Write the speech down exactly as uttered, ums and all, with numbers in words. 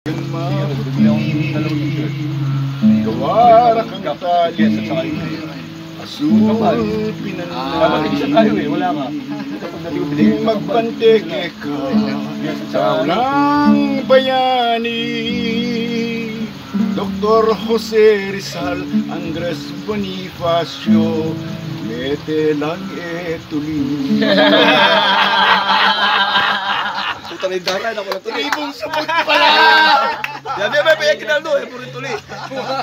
Gawara kang tali, asul pinanay, muling magpanteke ka sa unang bayani. Doktor Jose Rizal, Andres Bonifacio, mete lang etulin. Tutalin daran ako na tuloy. Ibong sabot pala! Yabi, may payakin na lo, eh, puro tuloy.